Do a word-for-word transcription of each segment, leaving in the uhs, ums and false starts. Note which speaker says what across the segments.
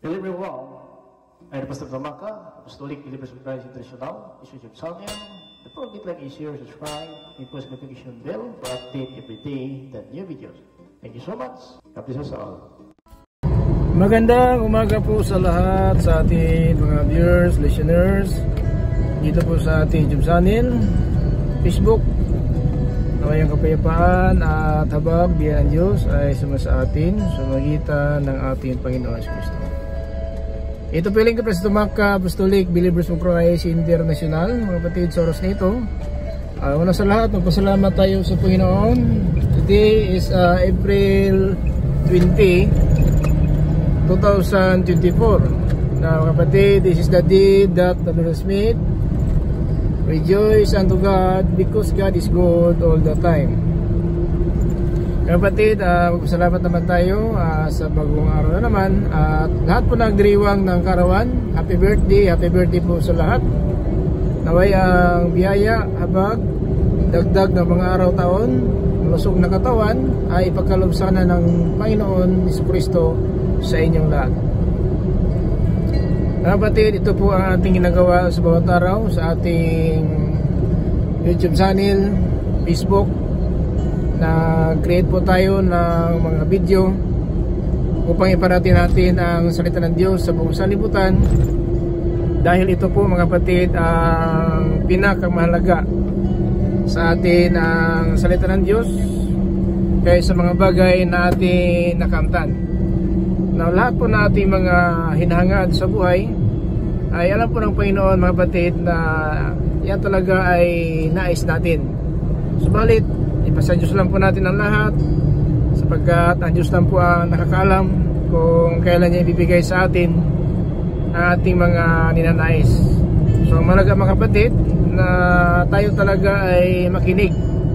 Speaker 1: Hello everyone, I'm the Pastor Tamaka, Apostolic Believers of Christ International, this is your channel. The program like is share, subscribe, and post notification bell for update every day the new videos. Thank you so much. God bless us all.
Speaker 2: Magandang umaga po sa lahat, sa ating mga viewers, listeners dito po sa ating YouTube channel, Facebook. Naway ang kapayapaan at habag biyan ng Diyos ay sumasa atin sa magitan ng ating Panginoon Kristo. Ito po yung Pastor Tamaka, Apostolic Believers of Christ International, mga kapatid sa oras na ito. Uh, una sa lahat, magpasalamat tayo sa Panginoon. Today is uh, April twentieth, twenty twenty-four. Now mga kapatid, this is the day that the Lord has made. Rejoice unto God because God is good all the time. Mga kapatid, uh, magpasalamat naman tayo uh, sa bagong araw na naman. At uh, lahat po nagdiriwang ng karawan, happy birthday, happy birthday po sa lahat. Naway ang biyaya, habag, dagdag ng mga araw taon, malusog na katawan ay ipagkaloob sana ng Panginoon Jesucristo sa inyong lahat. Mga kapatid, ito po ang ating ginagawa sa bawat araw sa ating YouTube channel, Facebook. Nag-create po tayo ng mga video upang iparating natin ang salita ng Diyos sa buong sanlibutan, dahil ito po mga kapatid ang pinakamahalaga sa atin, ang salita ng Diyos kaysa mga bagay na ating nakamtan. Now, lahat po na ating mga hinahangad sa buhay ay alam po ng Panginoon mga kapatid na yan talaga ay nais natin. Subalit ipasa Diyos lang po natin ang lahat, sapagkat ang Diyos lang po ang nakakaalam kung kailan niya ibibigay sa atin ang ating mga ninanais. So malaga mga kapatid na tayo talaga ay makinig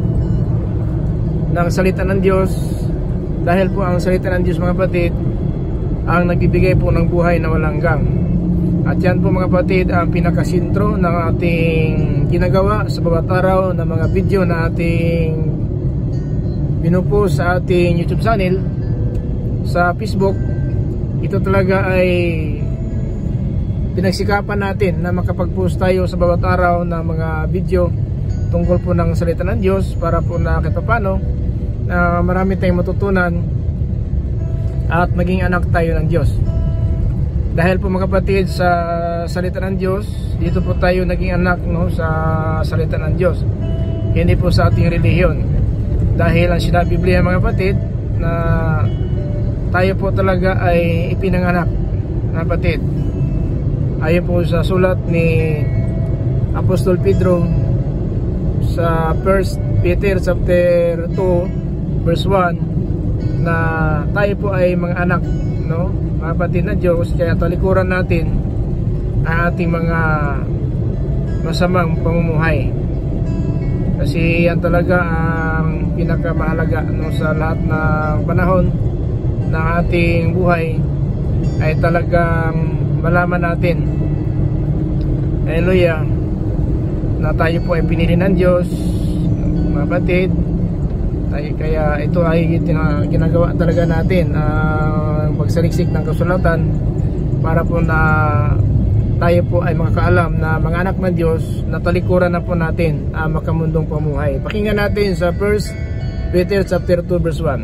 Speaker 2: ng salita ng Diyos, dahil po ang salita ng Diyos mga kapatid ang nagbibigay po ng buhay na walang hanggan. At yan po mga kapatid ang pinakasintro ng ating ginagawa sa bawat araw ng mga video na ating pinupost sa ating YouTube channel, sa Facebook. Ito talaga ay pinagsikapan natin na makapag-post tayo sa bawat araw ng mga video tungkol po ng salita ng Diyos, para po na kahit paano na marami tayong matutunan at maging anak tayo ng Diyos. Dahil po mga kapatid sa salita ng Diyos, dito po tayo naging anak, no, sa salita ng Diyos, hindi po sa ating relihiyon. Dahil ang sinabi Biblia mga kapatid na tayo po talaga ay ipinanganak mga kapatid, ayon po sa sulat ni Apostol Pedro sa First Peter chapter two verse one, na tayo po ay mga anak, no, mga kapatid ng Diyos. Kaya talikuran natin ang ating mga masamang pamumuhay, kasi yan talaga ang pinakamahalaga, no, sa lahat ng panahon ng ating buhay, ay talagang malaman natin, hallelujah, na tayo po ay pinili ng Diyos mga kapatid. Kaya ito ay ginagawa talaga natin, ang uh, pagsaliksik ng kasulatan, para po na tayo po ay makakaalam na mga anak ng Diyos, na talikuran na po natin ang makamundong pamuhay. Pakinggan natin sa First Peter chapter two verse one.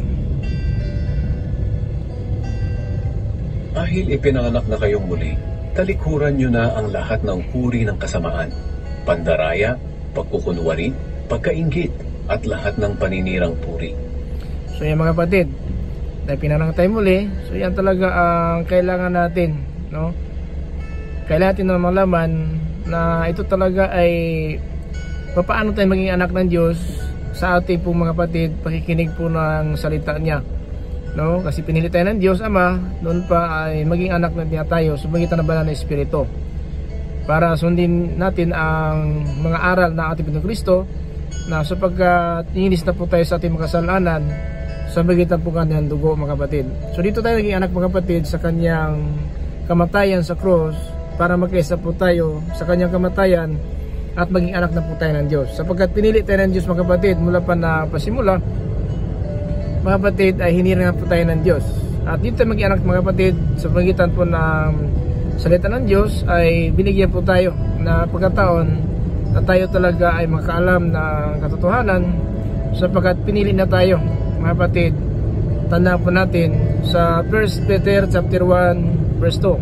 Speaker 3: Dahil ipinanganak na kayong muli, talikuran nyo na ang lahat ng uri ng kasamaan, pandaraya, pagkukunwari, pagkainggit, at lahat ng paninirang puri.
Speaker 2: So yan mga kapatid, dahil pinanganak tayo muli, so yan talaga ang kailangan natin, no? Kailangan natin na malaman na ito talaga ay paano tayo maging anak ng Diyos sa ating pong mga kapatid, pakikinig po ng salita niya, no? Kasi pinili tayo ng Diyos Ama, noon pa ay maging anak na niya tayo sa magitan ng banal na Espiritu, para sundin natin ang mga aral ng ating Panginoong Kristo, na sapagkat ininis na po tayo sa ating mga kasalanan sa magitan po kanyang dugo mga kapatid. So dito tayo naging anak mga kapatid sa kanyang kamatayan sa cross, para magkaisa po tayo sa kanyang kamatayan at maging anak na po tayo ng Diyos. Sapagkat pinili tayo ng Diyos mga kapatid mula pa na pasimula, mga kapatid, ay hiniringan po tayo ng Diyos. At dito mag-anak mga kapatid, sa pagitan po ng salita ng Diyos ay binigyan po tayo na pagkataon na tayo talaga ay makaalam ng katotohanan, sapagkat pinili na tayo mga kapatid. Tandaan po natin sa First Peter chapter one verse two.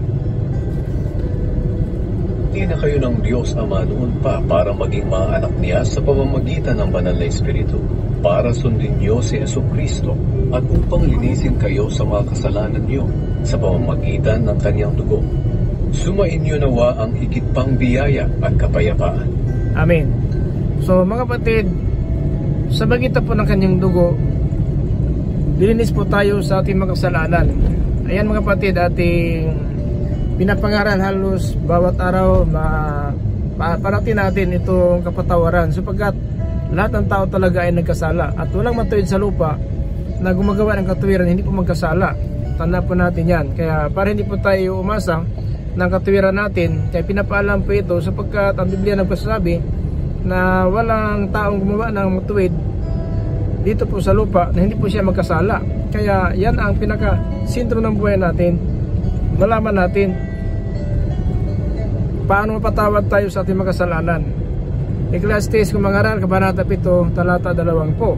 Speaker 3: Hindi na kayo ng Diyos Ama noon pa para maging mga anak niya sa pamamagitan ng banal na Espiritu, para sundin niyo si Jesucristo at upang linisin kayo sa mga kasalanan niyo sa pamamagitan ng kanyang dugo. Sumain niyo nawa ang higit pang biyaya at kapayapaan.
Speaker 2: Amen. So mga kapatid, sa pagitan po ng kanyang dugo, dilinis po tayo sa ating mga kasalanan. Ayan mga kapatid, ating pinapangaral halos bawat araw na parating natin itong kapatawaran, sapagkat lahat ng tao talaga ay nagkasala at walang matuwid sa lupa na gumagawa ng katuwiran hindi po magkasala. Tanda po natin yan. Kaya para hindi po tayo umasa ng katuwiran natin, kaya pinapaalam po ito sapagkat ang Biblia nagpasabi na walang taong gumawa ng matuwid dito po sa lupa na hindi po siya magkasala. Kaya yan ang pinaka sentro ng buhay natin. Malaman natin paano mapatawad tayo sa ating makasalanan. Ecclesiastes kumangaral, kabanata pito, talata dalawang po.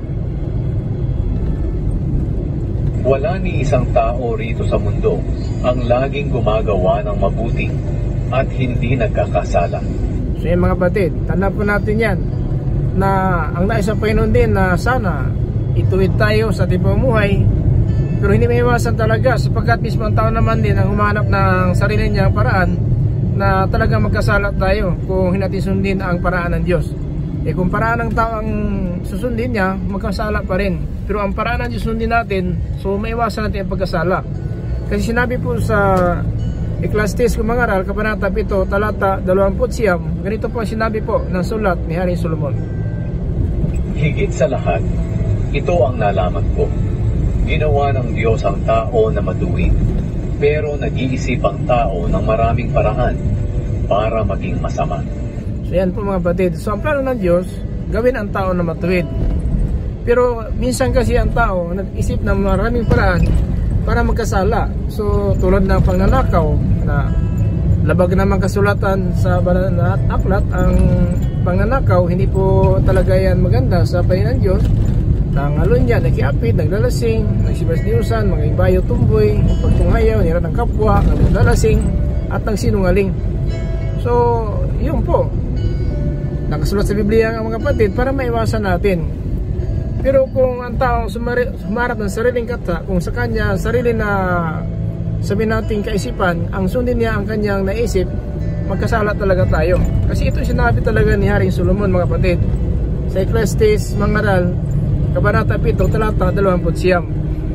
Speaker 3: Wala ni isang tao rito sa mundo ang laging gumagawa ng mabuti at hindi nagkakasala.
Speaker 2: So yan mga kapatid, tanda po natin yan na ang nais ng Panginoon din na sana ituwid tayo sa ating pamumuhay, pero hindi may iwasan talaga sapagkat mismo ang tao naman din ang humanap ng sarili niyang paraan na talagang magkasala tayo kung hindi natin sundin ang paraan ng Diyos. Eh kung paraan ng tao ang susundin niya, magkasala pa rin. Pero ang paraan ng Diyos sundin natin, so may iwasan natin ang pagkasala. Kasi sinabi po sa Ecclesiastes kumangaral, kabanata pito, talata dalawampu't siyam, ganito po ang sinabi po ng sulat ni Haring Solomon.
Speaker 3: Higit sa lahat, ito ang nalaman ko. Ginawa ng Diyos ang tao na matuwid, pero nag-iisip ang tao ng maraming paraan para maging masama.
Speaker 2: So yan po mga kapatid. So ang plano ng Diyos, gawin ang tao na matuwid. Pero minsan kasi ang tao nag-isip ng maraming paraan para magkasala. So tulad ng pagnanakaw na labag naman kasulatan sa banal na aklat, ang pagnanakaw hindi po talaga yan maganda sa paningin ng Diyos. Nangalon niya, nakiapid, naglalasing, nagsibasdiusan, mga ibayo tumboy, pagtunghayaw, nira ng kapwa, naglalasing, at nagsinungaling. So, yun po. Nakasulat sa Biblia ang mga kapatid para maiwasan natin. Pero kung ang tao sumarap ng sariling kata, kung sa kanya sarili na sabihin natin kaisipan, ang sundin niya ang kanyang naisip, magkasala talaga tayo. Kasi ito sinabi talaga ni Haring Solomon mga kapatid. Sa Ecclesiastes mangaral, kabanata pito, talata dalawampu't siyam.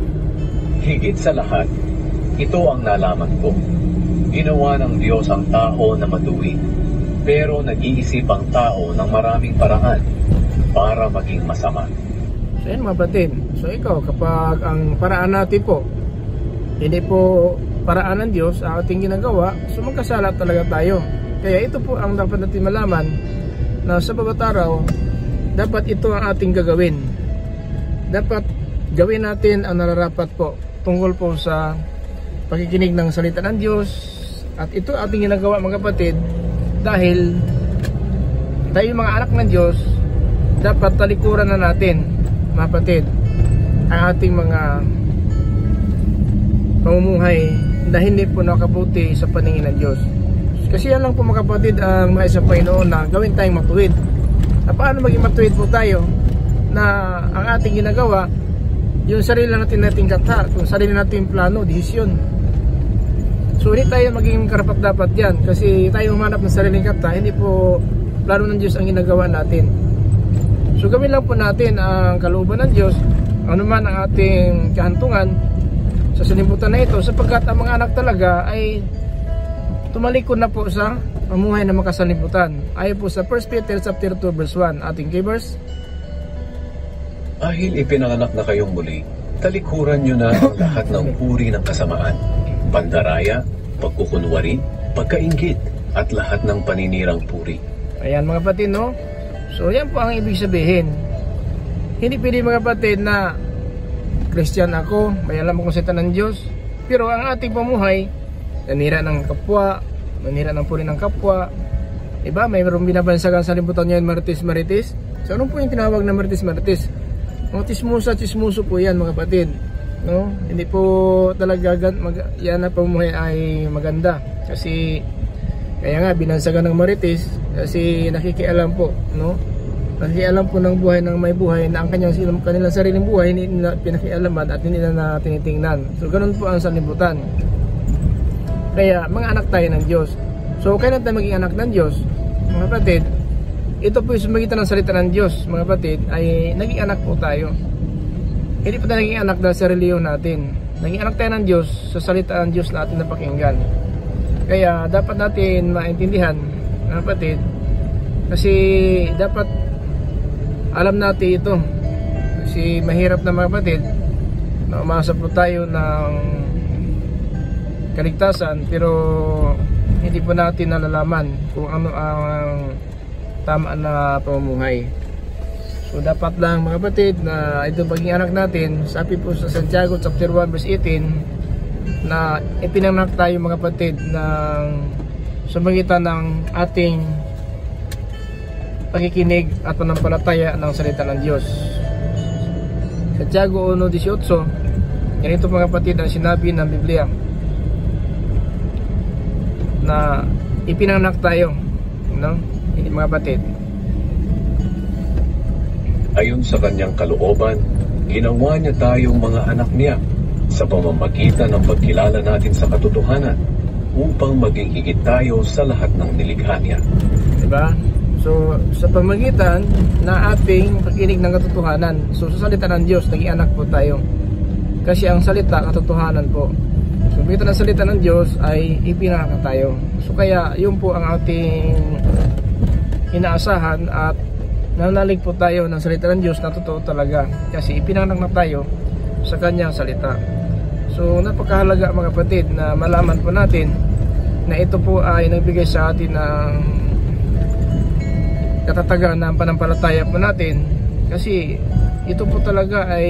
Speaker 3: Higit sa lahat, ito ang nalaman ko. Ginawa ng Diyos ang tao na matuwid, pero nag-iisip ang tao ng maraming paraan para maging masama.
Speaker 2: So yan mga kapatid. So ikaw, kapag ang paraan natin po hindi po paraan ng Diyos ang ating ginagawa, so magkasala talaga tayo. Kaya ito po ang dapat natin malaman, na sa bawat araw dapat ito ang ating gagawin. Dapat gawin natin ang nararapat po tungkol po sa pakikinig ng salita ng Diyos. At ito ating ginagawa mga kapatid dahil tayo mga anak ng Diyos, dapat talikuran na natin mga kapatid ang ating mga pamumuhay na hindi po nakabuti sa paningin ng Diyos. Kasi yan lang po mga kapatid ang nais ng Panginoon, na gawin tayong matuwid. Na paano maging matuwid po tayo, na ang ating ginagawa yung sarili natin nating kata, kung sarili nating plano, desisyon. So hindi tayo maging karapat dapat yan, kasi tayo humanap ng sariling kata, hindi po plano ng Diyos ang ginagawa natin. So gawin lang po natin ang kalooban ng Diyos, ano man ang ating kahantungan sa salimutan na ito, sapagkat ang mga anak talaga ay tumalikod na po sa pamuhay na makasalimutan. Ayon po sa First Peter chapter two verse one, ating key-verse.
Speaker 3: Dahil ipinanganak na kayong muli, talikuran nyo na ang lahat ng uri ng kasamaan, pandaraya, pagkukunwari, pagkainggit, at lahat ng paninirang puri.
Speaker 2: Ayan mga kapatid, no? So yan po ang ibig sabihin. Hindi pwede mga kapatid na Christian ako, may alam akong salita ng Diyos, Pero ang ating pamuhay, nanira ng kapwa, nanira ng puri ng kapwa, diba? Mayroong binabansagan sa libutan ngayon, marites-marites. So ano po yung tinawag na marites-marites? Mga tismusa-tismuso po yan mga kapatid, no? Hindi po talaga mag, yan na pamuhay ay maganda. Kasi kaya nga binansagan ng marites kasi nakikialam po, no? Nakikialam po ng buhay ng may buhay na ang kanyang kanilang sariling buhay hindi nila pinakialaman at hindi nila na tinitingnan. So ganun po ang sanlibutan. Kaya mga anak tayo ng Diyos. So kailan tayo maging anak ng Diyos? Mga kapatid, ito po yung sumagitan ng salita ng Diyos, mga kapatid, ay naging anak po tayo. Hindi po tayo naging anak dahil sa reliyon natin. Naging anak tayo ng Diyos sa salita ng Diyos na ating napakinggan. Kaya dapat natin maintindihan, mga kapatid, kasi dapat alam natin ito. Kasi mahirap na mga kapatid na umasa po tayo ng kaligtasan pero hindi po natin nalalaman kung ano ang tama na pamumuhay. So dapat lang mga kapatid na ito pagiging anak natin, sabi po sa Santiago chapter one verse eighteen na ipinanganak tayo mga kapatid ng sumagitan ng ating pakikinig at panampalataya ng salita ng Diyos. Santiago one eighteen, ganito mga kapatid ang sinabi ng Biblia na ipinanganak tayo, no? Hindi mga kapatid.
Speaker 3: Ayon sa kanyang kalooban, ginawa niya tayong mga anak niya sa pamamagitan ng pagkilala natin sa katotohanan upang maging higit tayo sa lahat ng nilikha niya.
Speaker 2: Diba? So, sa pamagitan na ating pakinig ng katotohanan, so sa salita ng Diyos, naging anak po tayo. Kasi ang salita, katotohanan po. So, pagkita ng salita ng Diyos ay ipinanganak tayo. So, kaya yun po ang ating inaasahan at nanalig po tayo ng salita ng Diyos na totoo talaga. Kasi ipinanganak na tayo sa kanyang salita. So, napakahalaga mga kapatid na malaman po natin na ito po ay nagbigay sa atin ng katatagan ng panampalataya po natin kasi ito po talaga ay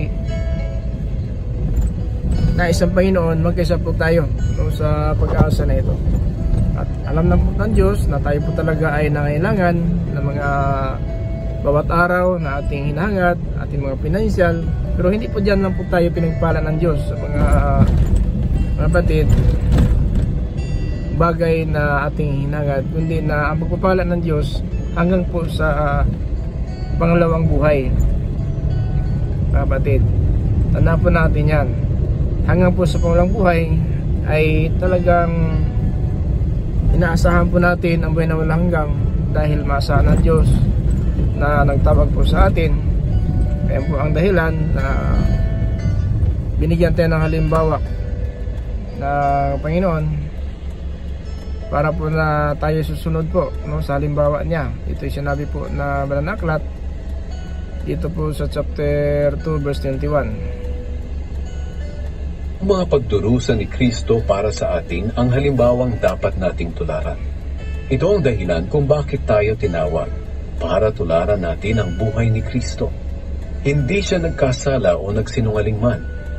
Speaker 2: nais ng Panginoon magkaisa po tayo no, sa pag-asa na ito at alam na po ng Diyos na tayo po talaga ay nangailangan ng mga bawat araw na ating hinahangad, ating mga pinansyal, pero hindi po dyan lang po tayo pinagpala ng Diyos sa mga mga kapatid bagay na ating hinangad, kundi na ang pagpapala ng Diyos hanggang po sa uh, pangalawang buhay. Mga kapatid, tandaan po natin yan, hanggang po sa pangalawang buhay ay talagang inaasahan po natin ang buhay na walang hanggang dahil maasahan ng Diyos na nagtawag po sa atin. Kaya po ang dahilan na binigyan tayo ng halimbawa ng Panginoon para po na tayo susunod po no, sa halimbawa niya. Ito yung sinabi po na Bananaklat dito po sa chapter two verse twenty-one.
Speaker 3: Mga pagdurusa ni Kristo para sa atin ang halimbawang dapat nating tularan. Ito ang dahilan kung bakit tayo tinawag, para tularan natin ang buhay ni Kristo. Hindi siya nagkasala o nagsinungaling man.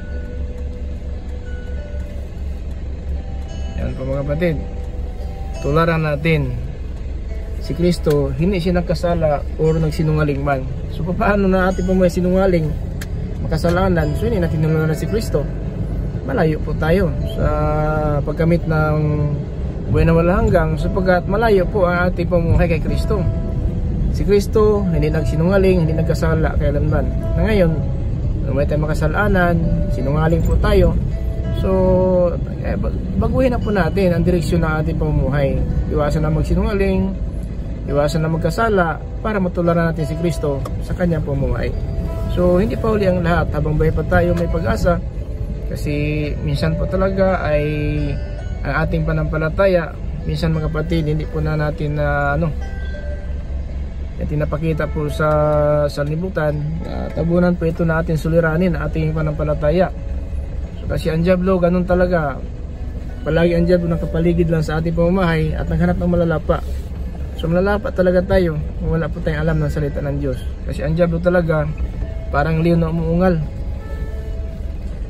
Speaker 2: Yan po mga kapatid, tularan natin si Kristo, hindi siya nagkasala o nagsinungaling man. So paano na ating pumuhay sinungaling, makasalanan? So hindi natin tinularan si Kristo, malayo po tayo sa pagkamit ng buhay na walang hanggang, sapagkat malayo po ang ating pumuhay kay Kristo. Si Kristo hindi nagsinungaling, hindi nagkasala kailanman. Na ngayon, may tayong makasalanan, sinungaling po tayo. So, eh, baguhin na po natin ang direksyon ng ating pamumuhay. Iwasan na magsinungaling, iwasan na magkasala para matularan natin si Kristo sa kanyang pamumuhay. So, hindi pa huli ang lahat. Habang buhay pa tayo may pag-asa. Kasi minsan po talaga ay ang ating panampalataya, minsan mga kapatid, hindi po na natin na uh, ano, at tinapakita po sa sanlibutan, uh, tabunan po ito na ating suliranin, ating panampalataya. So, kasi ang diablo, ganun talaga. Palagi ang diablo nakapaligid lang sa ating pamamahay at naghanap ng malalapa. So malalapa talaga tayo kung wala po tayong alam ng salita ng Diyos. Kasi ang diablo talaga parang leon na umuungal.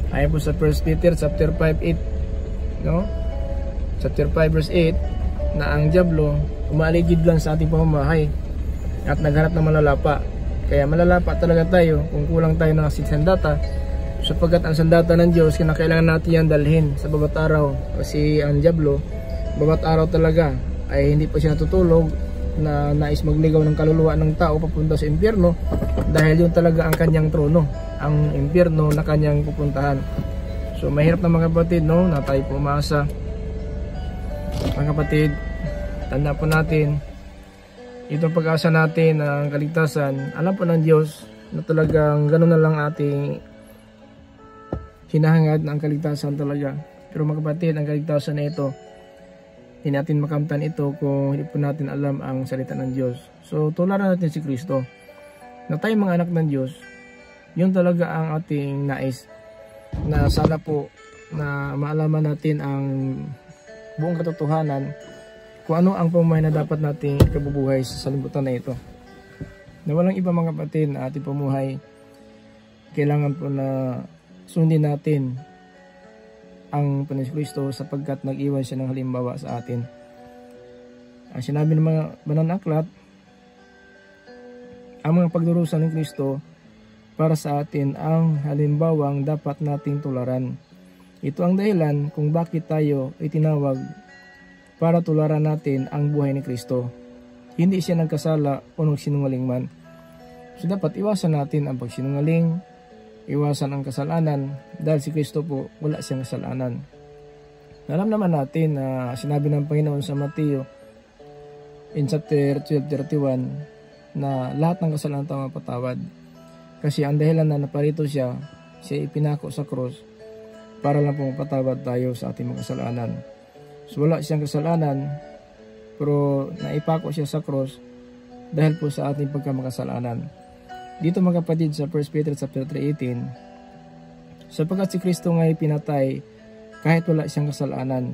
Speaker 2: Ayon po sa First Peter chapter five eight, no? Chapter five verse eight, na ang dyablo umaaligid lang sa ating pamamahay at naghanap ng malalapa. Kaya malalapa talaga tayo kung kulang tayo ng sandata, sapagkat ang sandata ng Diyos kinakailangan natin yan dalhin sa bawat araw. Kasi ang dyablo bawat araw talaga ay hindi pa siya natutulog na nais magligaw ng kaluluwa ng tao papunta sa impyerno, dahil yun talaga ang kanyang trono, ang impyerno na kanyang pupuntahan. So mahirap na mga kapatid, no, na tayo po umaasa. Mga kapatid, tanda po natin, itong pag-asa natin ang kaligtasan, alam po ng Diyos na talagang gano'n na lang ating hinahangad na ang kaligtasan talaga. Pero mga kapatid, ang kaligtasan na ito, hindi natin makamtan ito kung hindi po natin alam ang salita ng Diyos. So tularan natin si Kristo, na tayo mga anak ng Diyos. Yun talaga ang ating nais, na sana po na maalaman natin ang buong katotohanan kung ano ang pamumuhay na dapat nating ikabubuhay sa salibutan na ito. Na walang iba mga kapatid na ating pamumuhay, kailangan po na sundin natin ang Panginoon Kristo, sapagkat nag-iwan siya ng halimbawa sa atin. Ang sinabi ng mga banal na aklat, ang mga pagdurusa ng Kristo para sa atin ang halimbawang dapat nating tularan. Ito ang dahilan kung bakit tayo itinawag para tularan natin ang buhay ni Kristo. Hindi siya nagkasala o nagsinungaling man. So dapat iwasan natin ang pagsinungaling, iwasan ang kasalanan, dahil si Kristo po wala siyang kasalanan. Alam naman natin na sinabi ng Panginoon sa Mateo in chapter twelve thirty-one na lahat ng kasalanan tayo mapatawad. Kasi ang dahilan na naparito siya, siya ipinako sa cross para lang po mapatawad tayo sa ating mga kasalanan. So wala siyang kasalanan, pero naipako siya sa cross dahil po sa ating pagkamakasalanan. Dito mga kapatid sa First Peter chapter three eighteen, sapagkat si Kristo nga'y pinatay kahit wala siyang kasalanan,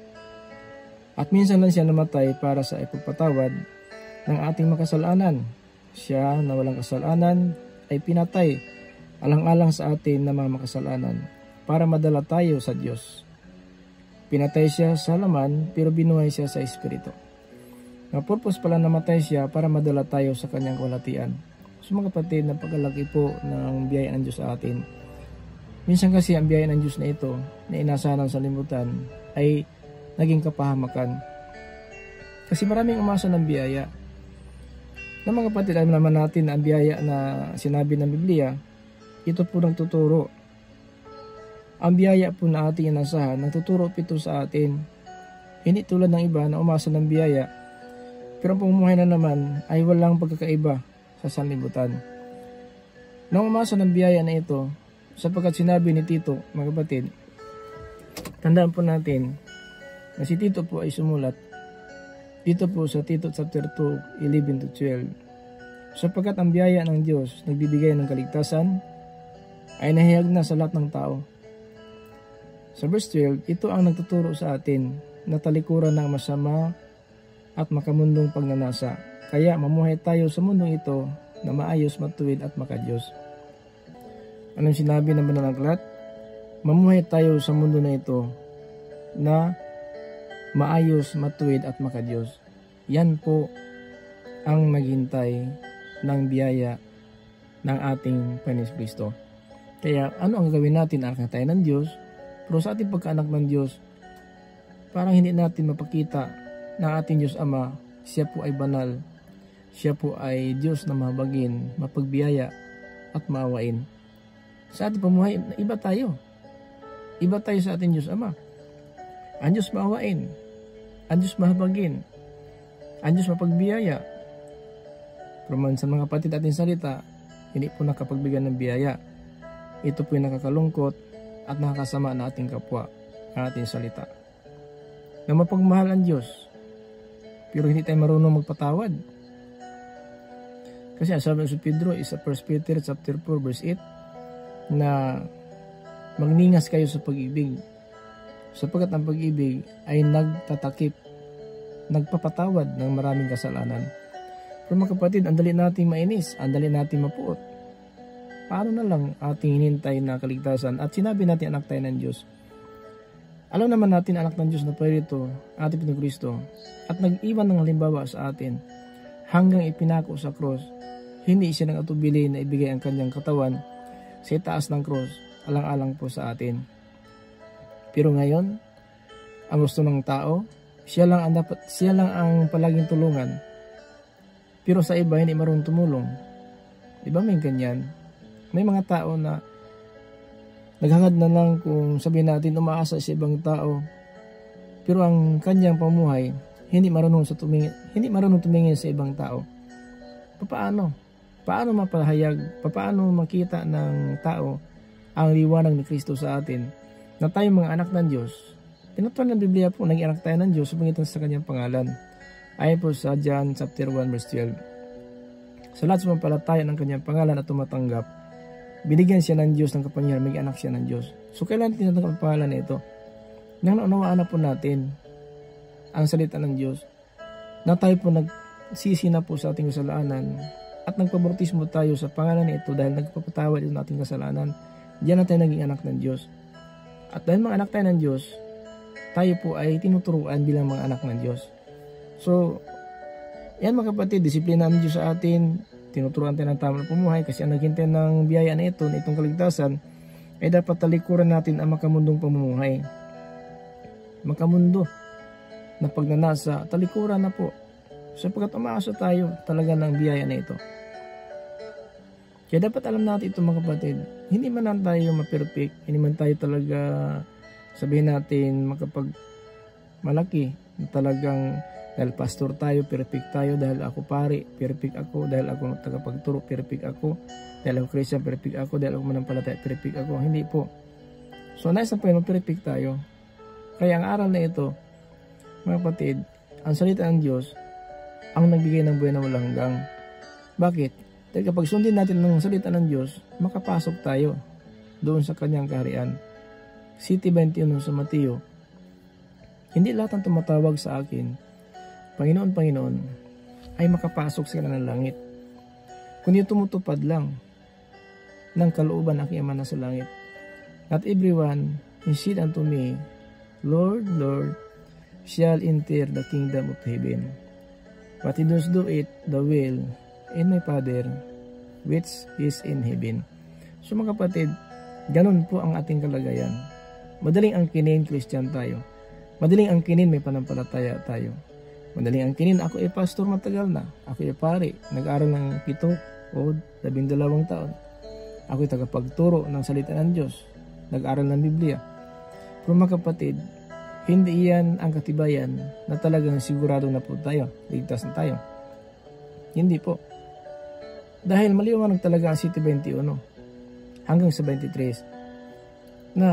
Speaker 2: at minsan lang siya namatay para sa ipagpatawad ng ating makasalanan. Siya na walang kasalanan ay pinatay alang-alang sa atin na mga makasalanan, para madala tayo sa Diyos. Pinatay siya sa laman, pero binuhay siya sa espiritu. Ang purpose pala namatay siya para madala tayo sa kanyang kalwalhatian. So mga kapatid, napakalaki po ng biyaya ng Diyos sa atin. Minsan kasi ang biyaya ng Diyos na ito, na inasahan sa limutan, ay naging kapahamakan. Kasi maraming umasa ng biyaya. Na mga kapatid, alam naman natin na ang biyaya na sinabi ng Biblia, ito po nang tuturo. Ang biyaya po na ating inasahan, nagtuturo ito sa atin. Hindi tulad ng iba na umasa ng biyaya, pero ang pamumuhay na naman ay walang pagkakaiba sa sanlibutan. Nang umasa ng biyaya na ito, sapagkat sinabi ni Tito, mga kapatid, tandaan po natin na si Tito po ay sumulat dito po sa Tito chapter two, eleven to twelve. Sapagkat ang biyaya ng Diyos nagbibigay ng kaligtasan ay nahihayag na sa lahat ng tao. Sa verse twelve, ito ang nagtuturo sa atin na talikuran ng masama at makamundong pagnanasa. Kaya mamuhay tayo sa mundong ito na maayos, matuwid at makadiyos. Anong sinabi ng banal na aklat? Mamuhay tayo sa mundo na ito na maayos, matuwid at makadiyos. Yan po ang naghintay ng biyaya ng ating Panginoon Kristo. Kaya ano ang gagawin natin? Anak tayo ng Diyos, pero sa ating pagkaanak ng Diyos, parang hindi natin mapakita na ating Diyos Ama, siya po ay banal, siya po ay Diyos na mahabagin, mapagbiyaya at maawain. Sa ating pamuhay, iba tayo. Iba tayo sa ating Diyos Ama. Ang Diyos maawain, ang Diyos mahabagin, ang Diyos mapagbiyaya. Pero man sa mga kapatid ating salita, hindi po nakapagbigyan ng biyaya. Ito po yung nakakalungkot at nakakasama na ating kapwa, ang ating salita. Na mapagmahal ang Diyos, pero hindi tayo marunong magpatawad. Kasi ang sabi ng Pedro is sa First Peter chapter four verse eight, na magningas kayo sa pag-ibig, sapagkat ang pag-ibig ay nagtatakip, nagpapatawad ng maraming kasalanan. Pero mga kapatid, ang dali natin mainis, ang dali natin mapuot. paano na lang ating hinintay na kaligtasan at sinabi natin anak tayo ng Diyos? Alam naman natin anak ng Diyos na parito, ating Pinoong Kristo, at nag-iwan ng halimbawa sa atin hanggang ipinako sa cross. Hindi siya nag-atubili na ibigay ang kanyang katawan sa itaas ng cross, alang-alang po sa atin. Pero ngayon, ang gusto ng tao, siya lang ang dapat, siya lang ang palaging tulungan. Pero sa iba hindi marunong tumulong. Di ba may ganyan? May mga tao na naghangad na lang kung sabihin natin umaasa sa ibang tao. Pero ang kanyang pamuhay hindi marunong sa tumingin, hindi marunong tumingin sa ibang tao. Paano? Paano mapahayag? Paano makita ng tao ang liwanag ni Kristo sa atin na tayo mga anak ng Diyos? Pinatuan ng Biblia po, naging anak tayo ng Diyos sumagitan sa kanyang pangalan. Ayon po sa John chapter one verse twelve. Sa lahat sumampalataya ng kanyang pangalan at tumatanggap, binigyan siya ng Diyos ng kapangyarihan, may anak siya ng Diyos. So kailan tinatanggap ang pangalan na ito? Nang naunawaan na po natin ang salita ng Diyos, na tayo po nagsisi na po sa ating kasalanan at nagpabautismo tayo sa pangalan na ito dahil nagpapatawad ito ng ating kasalanan, diyan na tayo naging anak ng Diyos. At dahil mga anak tayo ng Diyos, tayo po ay tinuturuan bilang mga anak ng Diyos. So, yan mga kapatid, disiplina ng Diyos sa atin, tinuturuan tayo ng tamang pumuhay kasi ang naghintay ng biyaya na ito, na itong kaligtasan, ay dapat talikuran natin ang makamundong pamumuhay. Makamundo na pagnanasa, talikuran na po. Sapagkat umaasa tayo talaga ng biyaya na ito. Kaya dapat alam natin ito mga kapatid, hindi man lang tayo ma-perfect, hindi man tayo talaga sabihin natin makapag malaki na talagang dahil pastor tayo, perfect tayo, dahil ako pari, perfect ako, dahil ako tagapagturo, perfect ako, dahil ako Christian, perfect ako, dahil ako manampalataya, perfect ako. Hindi po. So nais na po yun, perfect tayo. Kaya ang aral na ito, mga kapatid, ang salita ng Diyos ang nagbigay ng buhay na walang hanggang. Bakit? Dahil kapag sundin natin ng salita ng Diyos, makapasok tayo doon sa kanyang kaharian. City twenty-one sa Mateo, hindi lahat ng tumatawag sa akin Panginoon, Panginoon, ay makapasok sa ng langit, kundi tumutupad lang ng kalooban ng aking Ama na sa langit. Not everyone who said unto me, Lord, Lord, shall enter the kingdom of heaven, but he does do it the will in my Father which is in heaven. So mga kapatid, ganun po ang ating kalagayan. Madaling angkinin Christian tayo. Madaling angkinin may panampalataya tayo. Madaling angkinin ako ay pastor matagal na. Ako ay pari. Nag-aral ng pito o labindalawang taon. Ako ay tagapagturo ng salita ng Diyos. Nag-aral ng Biblia. Pero mga kapatid, hindi yan ang katibayan na talagang sigurado na po tayo. Ligtas na tayo. Hindi po. Dahil maliwanag talaga ang City twenty-one hanggang sa twenty-three na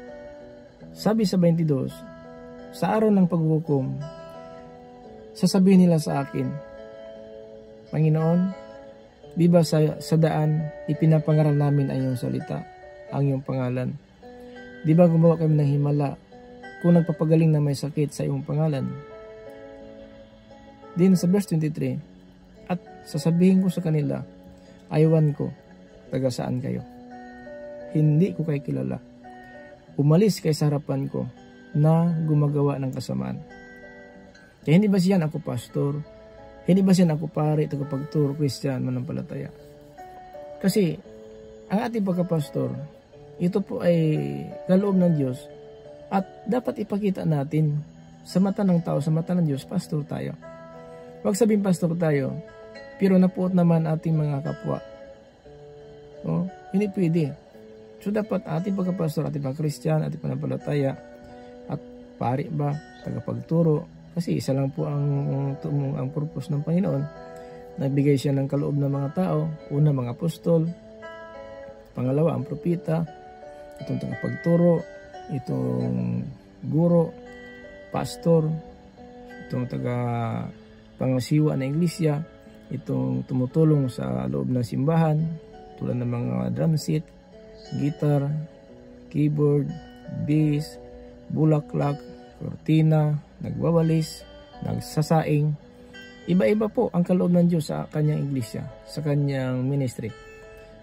Speaker 2: sabi sa twenty-two, sa araw ng paghukom, sasabihin nila sa akin, Panginoon, di ba sa, sa daan ipinapangaral namin ang iyong salita, ang iyong pangalan? Di ba gumawa kami ng himala kung nagpapagaling na may sakit sa iyong pangalan? Din sa verse twenty-three, at sasabihin ko sa kanila, aywan ko, taga saan kayo? Hindi ko kayo kilala. Umalis kay sa harapan ko na gumagawa ng kasamaan. Kaya hindi ba siyan ako pastor? Hindi ba siyan ako pare, tagapagturo, Christian, manampalataya? Kasi ang ating pagkapastor, ito po ay kaloob ng Diyos at dapat ipakita natin sa mata ng tao, sa mata ng Diyos, pastor tayo. Huwag sabihin pastor tayo, pero napuot naman ating mga kapwa. No? Hindi pwede. So dapat ating pagkapastor, ating pagka-Christian, ating panampalataya, at pari ba, tagapagturo, kasi isa lang po ang, ang, ang purpose ng Panginoon. Nagbigay siya ng kaloob ng mga tao. Una, mga apostol. Pangalawa, ang propeta. Itong tagapagturo. Itong guro. Pastor. Itong taga pangasiwa na iglesia. Itong tumutulong sa loob ng simbahan. Tulad ng mga drum set, guitar, keyboard, bass, bulaklak, kortina, nagwawalis, nagsasaing. Iba-iba po ang kaloob ng Diyos sa kanyang iglesia, sa kanyang ministry.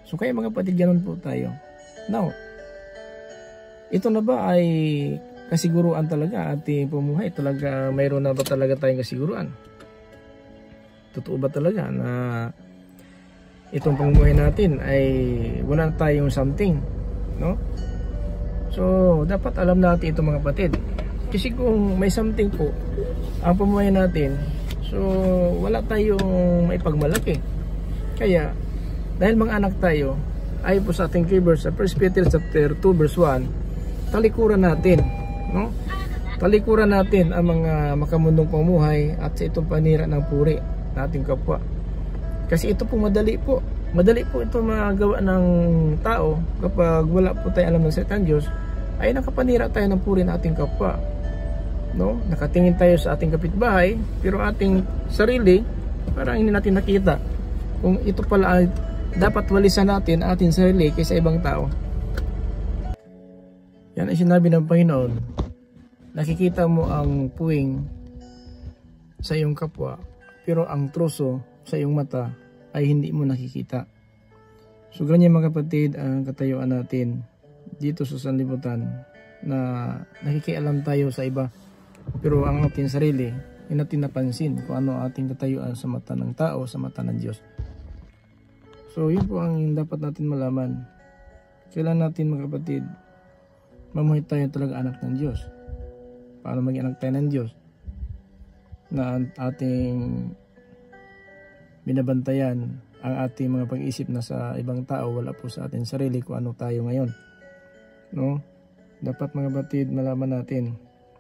Speaker 2: So kaya mga kapatid, ganun po tayo. Now, ito na ba ay kasiguruan talaga ating pumuhay? Talaga mayroon na ba talaga tayong kasiguruan? Totoo ba talaga na itong pamumuhay natin ay wala na tayong something, no? So dapat alam natin ito mga kapatid. Kasi kung may something po ang pamumuhay natin, so wala tayong maipagmalaki. Kaya dahil mga anak tayo, ayon po sa ating keyboard sa First Peter chapter two verse one, talikuran natin, no? Talikuran natin ang mga makamundong pamumuhay at sa itong panira ng puri nating kapwa. Kasi ito po madali po. Madali po ito magawa ng tao kapag wala po tayo alam ng salita ng Diyos, ay nakapanira tayo ng puri ng ating kapwa. No? Nakatingin tayo sa ating kapitbahay, pero ating sarili parang hindi natin nakita. Kung ito pala ay dapat walisan natin ating sarili kaysa ibang tao. Yan ay sinabi ng Panginoon. Nakikita mo ang puwing sa iyong kapwa, pero ang troso sa iyong mata ay hindi mo nakikita. So ganyan mga kapatid ang katayuan natin dito sa sanlibutan, na nakikialam tayo sa iba, pero ang ating sarili hindi natin napansin kung ano ating katayuan sa mata ng tao, sa mata ng Diyos. So yun po ang dapat natin malaman. Kailangan natin mga kapatid, mamuhay tayo talaga anak ng Diyos. Paano maging anak tayo ng Diyos? Na ating binabantayan ang ating mga pag-isip na sa ibang tao, wala po sa ating sarili kung ano tayo ngayon. No? Dapat mga kapatid, malaman natin.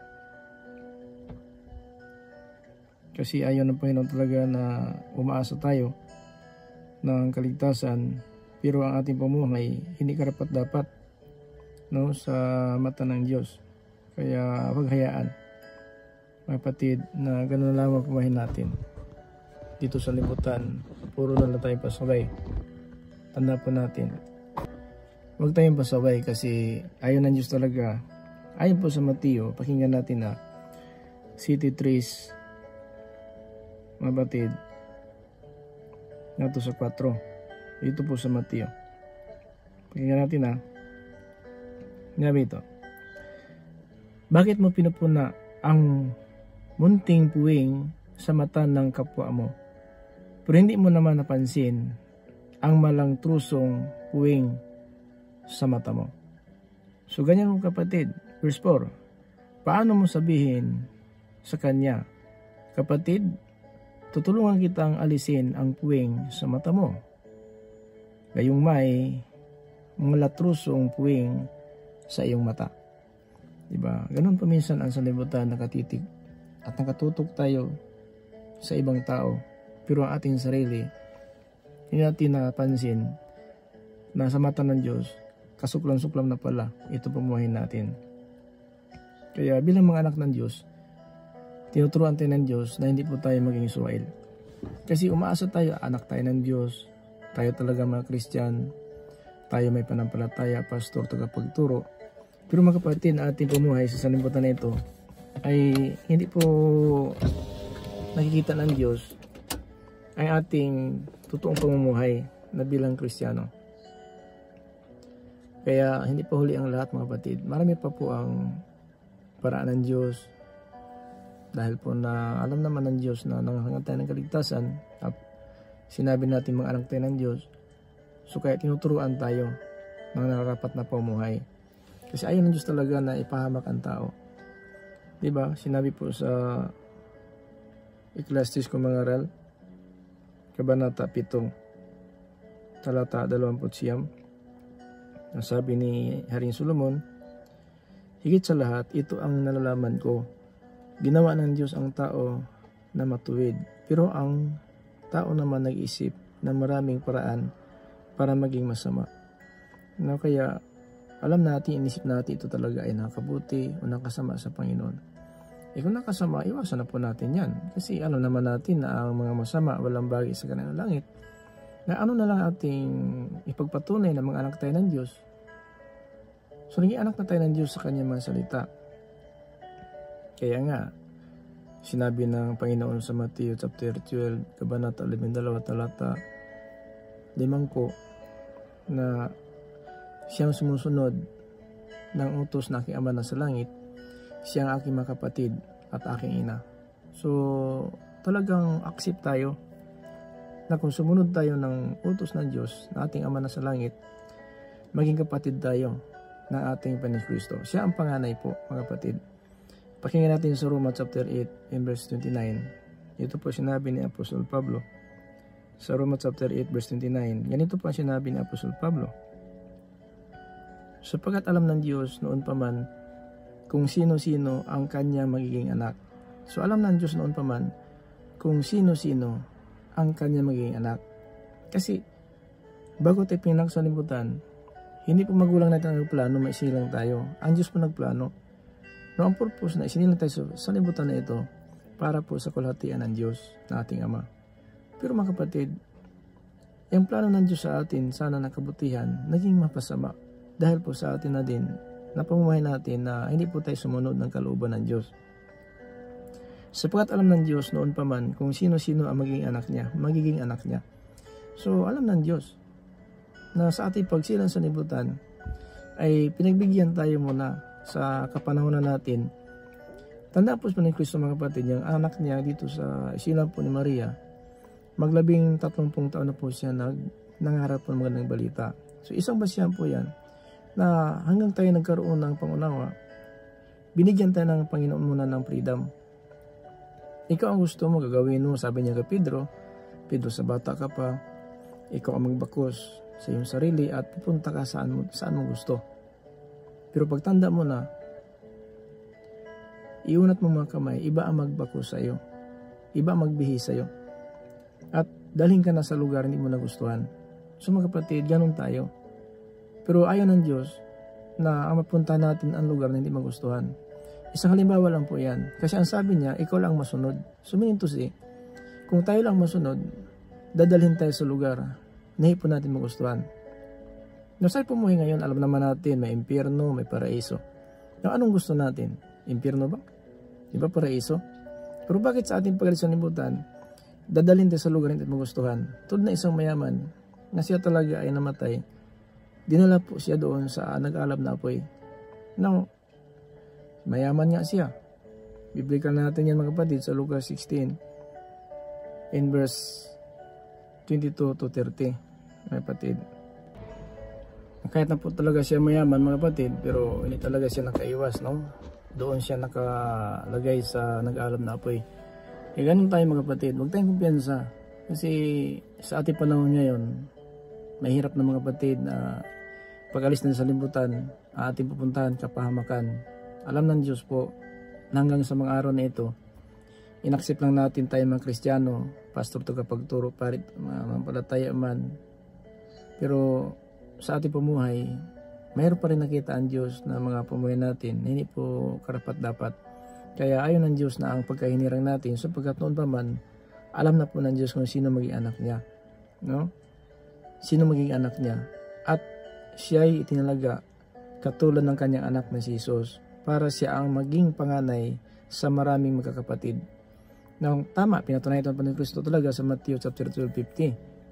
Speaker 2: Kasi ayaw ng Panginoon talaga na umaasa tayo ng kaligtasan, pero ang ating pamumuhay hindi karapat dapat, no, sa mata ng Diyos. Kaya paghayaan mga kapatid na gano'n lang ang pamumuhay natin dito sa libutan. Puro na lang tayong pasaway. Tanda po natin, huwag tayong pasaway, kasi ayaw ng Diyos talaga. Ayon po sa Mateo, pakinggan natin na City Trees mga kapatid nato sa four. Ito po sa Mateo. Pakinggan natin ha. Ngayon ito. Bakit mo pinupuna ang munting puwing sa mata ng kapwa mo, pero hindi mo naman napansin ang malang trusong puwing sa mata mo? So ganyan mo kapatid. Verse four. Paano mo sabihin sa kanya, kapatid, tutulungan kitang alisin ang puwing sa mata mo, gayong may mga latrusong puwing sa iyong mata? Diba? Ganun paminsan ang sanlibutan, nakatitig at nakatutok tayo sa ibang tao, pero ang ating sarili hindi natin napansin na sa mata ng Diyos kasuklam-suklam na pala ito pamumuhay natin. Kaya bilang mga anak ng Diyos, tinuturuan tayo ng Diyos na hindi po tayo maging Israel. Kasi umaasa tayo, anak tayo ng Diyos, tayo talaga mga Christian, tayo may panampalataya, pastor, tagapagturo. Pero mga kapatid, na ating pumuhay sa sanlibutan na ito ay hindi po nakikita ng Diyos ay ating totoong pamumuhay na bilang Kristiyano. Kaya hindi pa huli ang lahat mga kapatid. Marami pa po ang paraan ng Diyos, dahil po na alam naman ng Diyos na nangangailangan tayo ng kaligtasan at sinabi natin mga anak tayo ng Diyos. So kaya tinuturuan tayo ng nararapat na pamumuhay. Kasi ayaw ng Diyos talaga na ipahamak ang tao. Diba? Sinabi po sa Ecclesiastes kung mangaral, Kabanata pitong, talata dalawampu't siyam. Ang sabi ni Haring Solomon, higit sa lahat, ito ang nalalaman ko. Ginawa ng Diyos ang tao na matuwid, pero ang tao naman nag-isip ng maraming paraan para maging masama. No, kaya alam natin, inisip natin ito talaga ay nakabuti o nakasama sa Panginoon. E kung nakasama, iwasan na po natin yan. Kasi ano naman natin na ang mga masama walang bagay sa kanilang langit. Na ano na lang ating ipagpatunay na mga anak tayo ng Diyos. So naging anak na tayo ng Diyos sa kanyang mga salita. Kaya nga, sinabi ng Panginoon sa Mateo chapter twelve, Kabanata eleven, talata limang ko, na siyang sumusunod ng utos na aking Ama na sa langit, siya ang aking mga kapatid at aking ina. So, talagang accept tayo na kung sumunod tayo ng utos ng Diyos na ating Ama na sa langit, maging kapatid tayo ng ating Panginoon Kristo. Siya ang panganay po, mga kapatid. Pakinggan natin sa Roma chapter eight and verse twenty-nine. Ito po sinabi ni Apostol Pablo. Sa Roma chapter eight verse twenty-nine, ganito po ang sinabi ni Apostol Pablo. Sapagkat alam ng Diyos noon pa man kung sino-sino ang kanya magiging anak. So alam ng Diyos noon pa man kung sino-sino ang kanya magiging anak. Kasi bago tayo pinagsanlibutan, hindi po magulang natin ang plano, may isinilang tayo. Ang Diyos po nagplano. No, ang purpose na isinilang tayo sa libutan na ito para po sa kalahatian ng Diyos na ating Ama. Pero mga kapatid, yung plano ng Diyos sa atin, sana ng kabutihan, naging mapasama. Dahil po sa atin na din, na pamumuhay natin na hindi po tayo sumunod ng kalooban ng Diyos. Sapagkat alam ng Diyos noon pa man kung sino-sino ang magiging anak niya, magiging anak niya. So alam ng Diyos na sa ating pagsilang sa libutan ay pinagbigyan tayo muna sa kapanahonan natin. Tanda po sa ni Kristo mga kapatid, yung anak niya dito sa isilang po ni Maria, maglabing tatlumpung taon na po siya nag, nangarap po ng magandang balita. So isang basihan po yan na hanggang tayo nagkaroon ng pangunawa, binigyan tayo ng Panginoon muna ng freedom. Ikaw ang gusto mo, gagawin mo, sabi niya kay Pedro, Pedro, sa bata ka pa, ikaw ang magbakos sa iyong sarili at pupunta ka saan mo, saan mo gusto. Pero pagtanda mo na, iunat mo mga kamay, iba ang magbakos sa iyo, iba ang magbihis sa iyo, at dalhin ka na sa lugar hindi mo nagustuhan. So mga kapatid, ganun tayo. Pero ayaw ng Diyos na ang mapunta natin ang lugar na hindi magustuhan. Isang halimbawa lang po yan. Kasi ang sabi niya, ikaw lang masunod. So meaning to say, kung tayo lang masunod, dadalhin tayo sa lugar na hindi po natin magustuhan. Now, sa pumuhay ngayon, alam naman natin, may impyerno, may paraiso. Now, anong gusto natin? Impyerno ba? Di ba paraiso? Pero bakit sa ating pagalit sa libutan, dadalhin tayo sa lugar na hindi magustuhan? Tulad na isang mayaman, na siya talaga ay namatay, dinala po siya doon sa nag-alab na apoy. Now, mayaman nga siya. Biblical natin yan mga kapatid sa Lucas sixteen in verse twenty-two to thirty. Mga kapatid. Kahit na po talaga siya mayaman mga kapatid, pero hindi talaga siya nakaiwas, no? Doon siya nakalagay sa nag-alab na apoy. E ganun tayo mga kapatid, huwag tayong kumpiyansa. Kasi sa ating panahon ngayon, mahirap na mga kapatid na pag-alis na sa libutan, ating pupuntahan kapahamakan. Alam ng Diyos po, na hanggang sa mga araw na ito, inaksip lang natin tayo mga Kristiyano, pastor to kapagturo, parit, mampalataya man. Pero sa ating pumuhay, mayroon pa rin nakita ang Diyos na mga pumuhay natin, hindi po karapat dapat. Kaya ayon ng Diyos na ang pagkahinirang natin, sapagkat noon pa man, alam na po ng Diyos kung sino maging anak niya. No? Sino maging anak niya. At siya ay itinalaga katulad ng kanyang anak na si Jesus para siya ang maging panganay sa maraming magkakapatid. Now, tama, pinatunayan ito ng Kristo talaga sa Matthew chapter twelve fifty.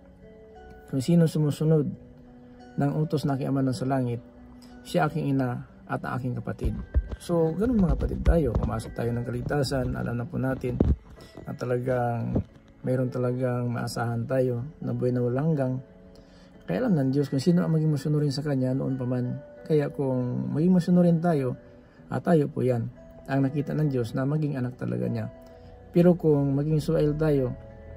Speaker 2: Kung sino sumusunod ng utos na aking Ama sa langit, siya aking ina at ang aking kapatid. So, ganun mga kapatid tayo. Pumasok tayo ng kaligtasan, alam na po natin na talagang mayroon talagang maasahan tayo na buhay na walang hanggang. Kaya alam ng Diyos kung sino ang maging masunurin sa Kanya noon pa man. Kaya kung maging masunurin tayo, at tayo po yan, ang nakita ng Diyos na maging anak talaga niya. Pero kung maging suwail tayo,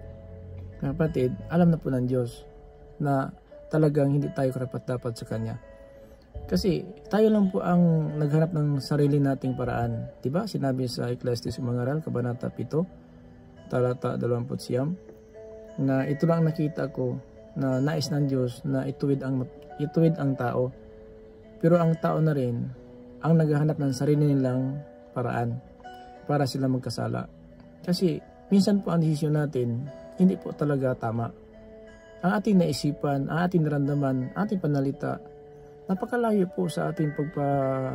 Speaker 2: kapatid, alam na po ng Diyos na talagang hindi tayo karapat-dapat sa Kanya. Kasi tayo lang po ang naghanap ng sarili nating paraan. Diba? Sinabi sa Ecclesiastes Mangaral, Kabanata seven, talata dalawampu't siyam, na ito lang nakita ko na nais ng Diyos na ituwid ang, ituwid ang tao. Pero ang tao na rin ang naghahanap ng sarili nilang paraan para sila magkasala. Kasi minsan po ang desisyon natin hindi po talaga tama. Ang ating naisipan, ang ating naramdaman, ating panalita, napakalayo po sa ating pagpa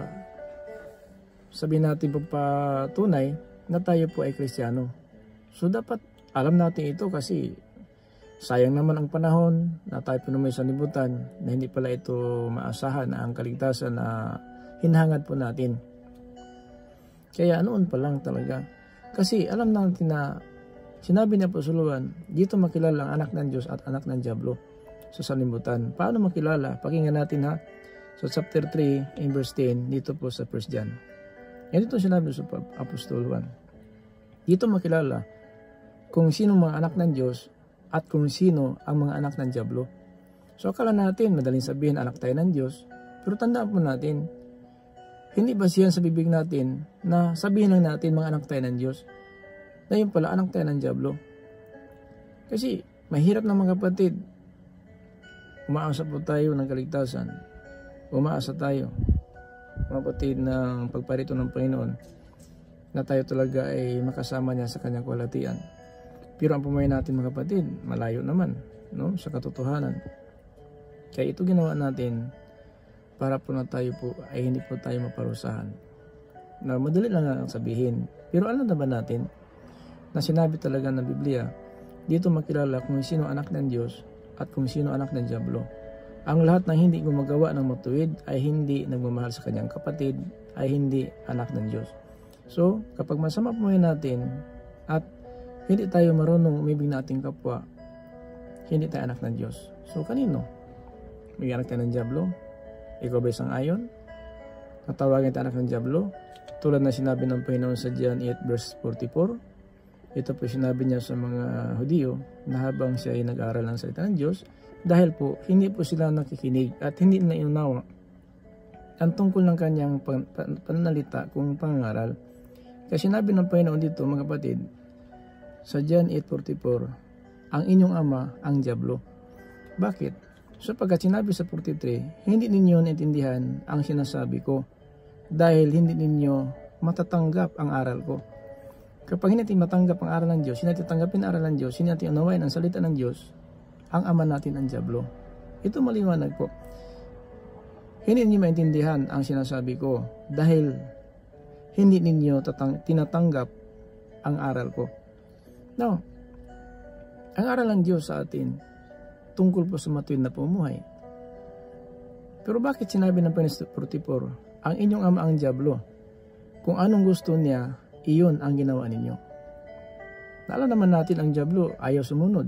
Speaker 2: sabihin natin pagpatunay na tayo po ay Kristiyano. So dapat alam natin ito kasi sayang naman ang panahon na tayo po naman sa libutan na hindi pala ito maasahan na ang kaligtasan na hinahangad po natin. Kaya noon pa lang talaga. Kasi alam natin na sinabi ni Apostol Juan, dito makilala ang anak ng Diyos at anak ng Diablo sa sanlibutan. Paano makilala? Pakinggan natin ha. So chapter three in verse ten, dito po sa First John. Yan ito sinabi sa Apostol Juan. Dito makilala kung sino mga anak ng Diyos at kung sino ang mga anak ng Diablo. So akala natin, madaling sabihin anak tayo ng Diyos. Pero tandaan po natin, hindi basihan sa bibig natin na sabihin lang natin mga anak tayo ng Diyos. Na yun pala, anak tayo ng Diablo. Kasi mahirap na mga kapatid. Umaasa po tayo ng kaligtasan. Umaasa tayo, mga kapatid, ng pagparito ng Panginoon na tayo talaga ay makasama niya sa kanyang kalwalhatian. Pero ang pumay natin mga kapatid, malayo naman, no, sa katotohanan. Kaya ito ginawa natin para po na tayo po ay hindi po tayo maparusahan. Na madali lang ang sabihin. Pero alam na ba natin na sinabi talaga ng Biblia, dito makilala kung sino anak ng Diyos at kung sino anak ng Diablo. Ang lahat ng hindi gumagawa ng matuwid ay hindi nagmamahal sa kanyang kapatid, ay hindi anak ng Diyos. So, kapag masama po natin at hindi tayo marunong umibig na ating kapwa, hindi tayo anak ng Diyos. So, kanino? May anak tayo ng Diablo? Ikaw ba isang ayon? Natawagin tayo anak ng Diablo? Tulad na sinabi ng Panginoon sa John eight verse forty-four, ito po sinabi niya sa mga Hudiyo na habang siya ay nag-aaral ng salita ng Diyos, dahil po hindi po sila nakikinig at hindi na iunawa ang tungkol ng kanyang pan pan pananalita kung pangangaral. Kasi sinabi ng Panginoon dito mga kapatid, sa John eight forty-four, ang inyong ama ang Diablo. Bakit? Sapagkat sinabi sa forty-three, hindi ninyo naintindihan ang sinasabi ko dahil hindi ninyo matatanggap ang aral ko. Kapag hindi natin matanggap ang aral ng Diyos, hindi natin tanggapin ang aral ng Diyos, hindi natin unawain ang salita ng Diyos, ang ama natin ang Diablo. Ito maliwanag po. Hindi ninyo maintindihan ang sinasabi ko dahil hindi ninyo tatang tinatanggap ang aral ko. Now, ang aral ng Diyos sa atin tungkol po sa matuwid na pamumuhay. Pero bakit sinabi ng Panginoon forty-four, ang inyong ama ang Diablo? Kung anong gusto niya, iyon ang ginawa ninyo. Alam naman natin ang Diablo ayaw sumunod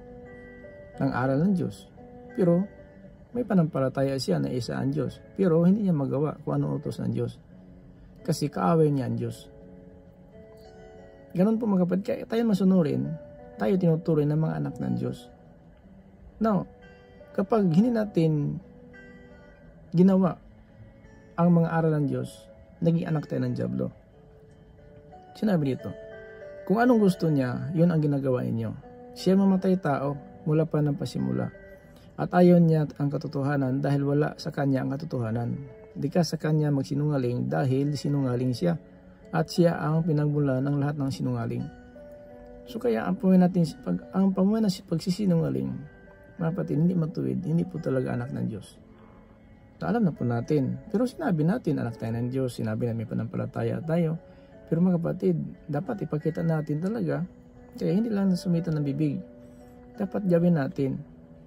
Speaker 2: ng aral ng Diyos. Pero may panampalataya siya na isa ang Diyos. Pero hindi niya magawa kung anong utos ng Diyos. Kasi kaaway niya ang Diyos. Ganun po mga kapatid, kaya tayo masunurin, tayo tinuturing ng mga anak ng Diyos. Now, kapag hindi natin ginawa ang mga aral ng Diyos, naging anak tayo ng Diablo. Sinabi dito, kung anong gusto niya, yun ang ginagawa ninyo. Siya mamatay tao mula pa ng pasimula. At ayaw niya ang katotohanan dahil wala sa kanya ang katotohanan. Di ka sa kanya magsinungaling dahil sinungaling siya. At siya ang pinagmula ng lahat ng sinungaling. So kaya ang pamuhay natin, pag, ang pamuhay na pagsisinungaling, mga kapatid, hindi matuwid, hindi po talaga anak ng Diyos. So, alam na po natin. Pero sinabi natin, anak tayo ng Diyos, sinabi na may panampalataya tayo. Pero mga kapatid, dapat ipakita natin talaga, kaya hindi lang sumitan ng bibig. Dapat gawin natin.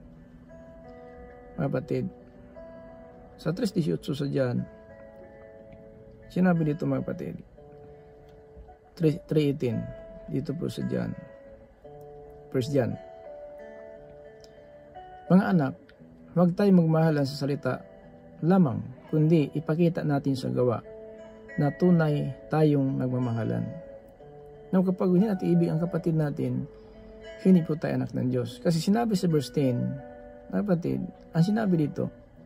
Speaker 2: Mga kapatid, sa three eighteen sa dyan, sinabi dito mga kapatid, three eighteen, dito po sa dyan, First John, mga anak, huwag tayo magmahalan sa salita lamang, kundi ipakita natin sa gawa na tunay tayong nagmamahalan. Now, kapag hindi natin ibig ang kapatid natin, hindi po tayo anak ng Diyos. Kasi sinabi sa verse ten, kapatid, ang sinabi dito,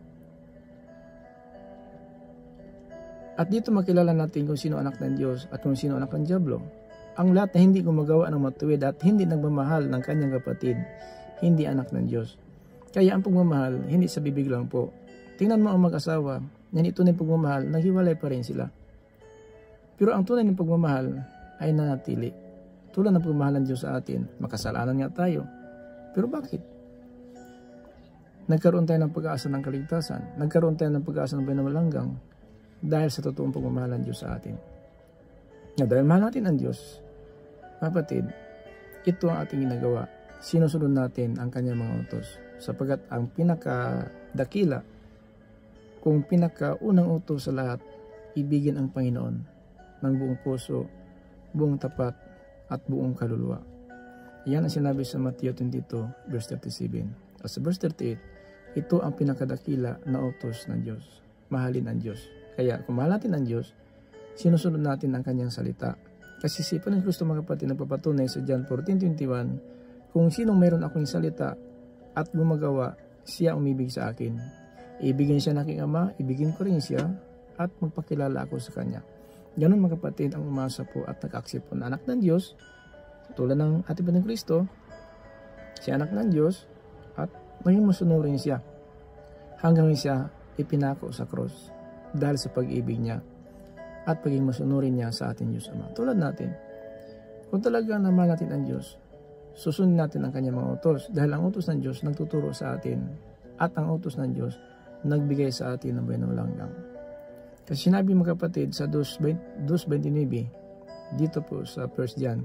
Speaker 2: at dito makilala natin kung sino anak ng Diyos at kung sino anak ng Diablo. Ang lahat na hindi gumagawa ng matuwid at hindi nagmamahal ng kanyang kapatid, hindi anak ng Diyos. Kaya ang pagmamahal, hindi sa bibig lang po. Tingnan mo ang mag-asawa, na ito na pagmamahal, naghiwalay pa rin sila. Pero ang tunay ng pagmamahal ay nanatili. Tulad ng pagmamahal ng Diyos sa atin, makasalanan nga tayo. Pero bakit? Nagkaroon tayo ng pag-asa ng kaligtasan. Nagkaroon tayo ng pag-asa ng pinamalanggang dahil sa totoong pagmamahal ng Diyos sa atin. Na dahil mahal natin ang Diyos, kapatid, ito ang ating ginagawa. sinusunod natin ang kanyang mga utos. Sapagkat ang pinakadakila, kung pinakaunang utos sa lahat, ibigin ang Panginoon ng buong puso, buong tapat, at buong kaluluwa. Yan ang sinabi sa Matthew twenty-two, verse thirty-seven. At sa verse thirty-eight, ito ang pinakadakila na utos ng Diyos. Mahalin ang Diyos. Kaya kung mahal natin ang Diyos, sinusunod natin ang kanyang salita. Kasi si Panginoon Kristo, mga kapatid, nagpapatunay sa John fourteen twenty-one, kung sinong mayroon akong salita at gumagawa, siya umibig sa akin. Ibigin siya ng aking Ama, ibigin ko rin siya, at magpakilala ako sa kanya. Ganun, mga kapatid, ang umasa po at nag-accept po na anak ng Diyos, tulad ng ating Panginoong Kristo, siya anak ng Diyos, at maging masunurin siya hanggang siya ipinako sa cross dahil sa pag-ibig niya at pagiging masunurin niya sa ating Diyos Ama. Tulad natin, kung talaga namahal natin ang Diyos, susundin natin ang kanyang mga utos dahil ang utos ng Diyos nagtuturo sa atin at ang utos ng Diyos nagbigay sa atin ng buhay na walang hanggan. Kasi sinabi, mga kapatid, sa two twenty-nine, dito po sa First John,